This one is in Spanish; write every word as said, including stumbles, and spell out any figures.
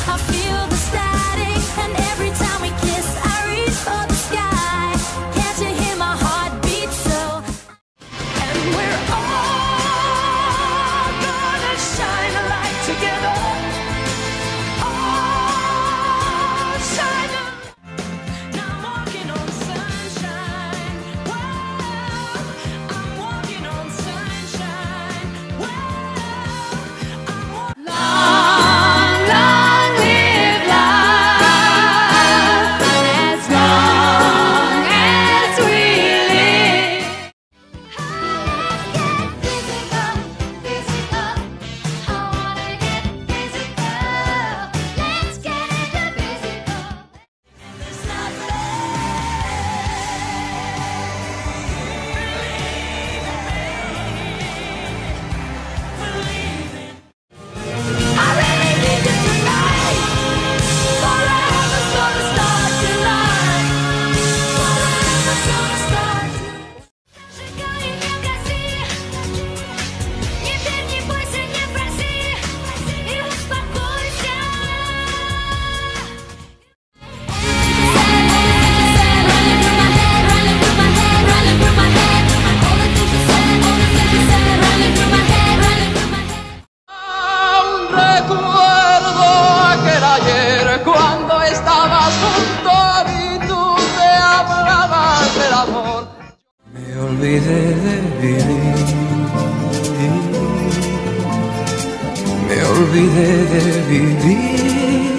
I feel the static, and every time we kiss, I reach for the sky. Can't you hear my heartbeat? So, and we're all gonna shine a light together. All shine a Now I'm walking on sunshine. Whoa, I'm walking on sunshine. Whoa, I'm walking. Long, long live love, as long as we live. Let's get physical, physical. I wanna get physical. Let's get physical. There's nothing. I really need you tonight. Forever's gonna start tonight. Forever's gonna start tonight. Зажигай и не гаси. Не верь, не бойся, не проси. И успокойся. Running through my head, running through my head, running through my head. All the things you said, all the things you said, running through my head, running through my head. Aún recuerdo aquel ayer cuando estabas junto a mí, tú me hablabas del amor. Me olvidé de vivir, me olvidé de vivir.